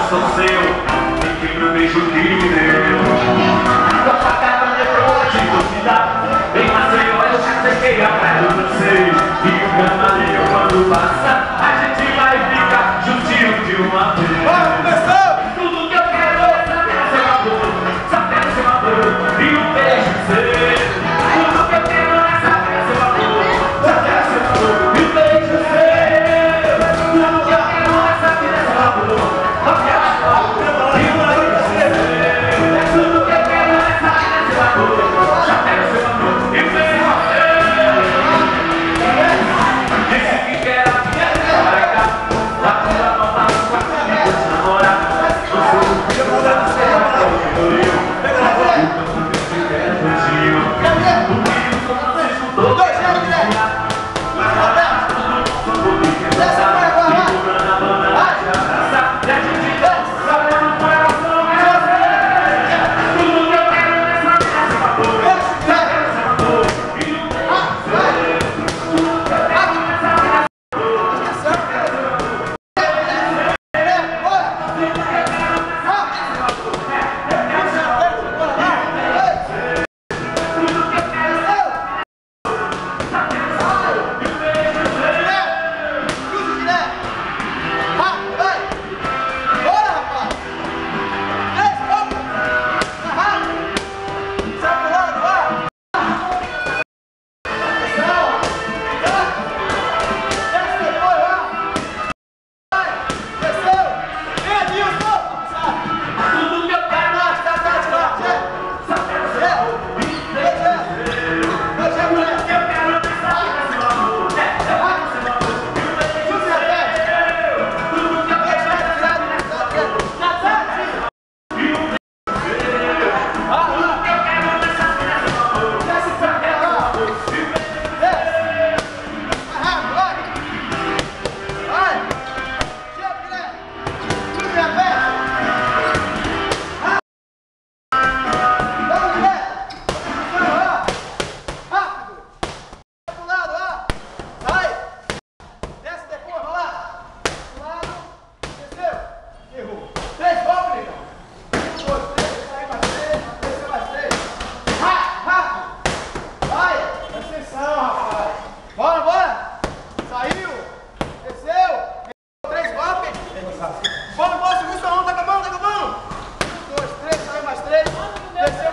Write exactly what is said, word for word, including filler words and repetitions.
sou seu, fique pro beijo que me deu. Tua facada lembrou de duvidar. Em Maceió eu já sequei a praia do Francês. E o camarinho quando passa, a gente vai ficar juntinho de uma vez. Tudo que eu quero é saber seu amor, saber seu amor e um beijo seu. Tudo que eu quero é saber seu amor, saber seu amor e um beijo seu. Tudo que eu quero é saber seu amor, saber seu amor e um beijo seu. Tudo que eu quero é saber seu amor, saber seu amor e um beijo seu. Disse que quer a minha careca, da tua nova com a minha namorar. Não sou o que eu vou dar no céu, eu eu. O que eu quero é contigo. O que eu sou Francisco todo. Dois anos, Guilherme. Tudo vou me quebrar. Segurando a banana de abraçar. E a gente dança no coração, meu Deus. Tudo que eu quero é saber seu amor, saber seu amor e um beijo seu. Tudo que eu quero é saber Bora, bora, segura sua mão, tá acabando, tá acabando. Um, dois, três, sai mais três. Desceu.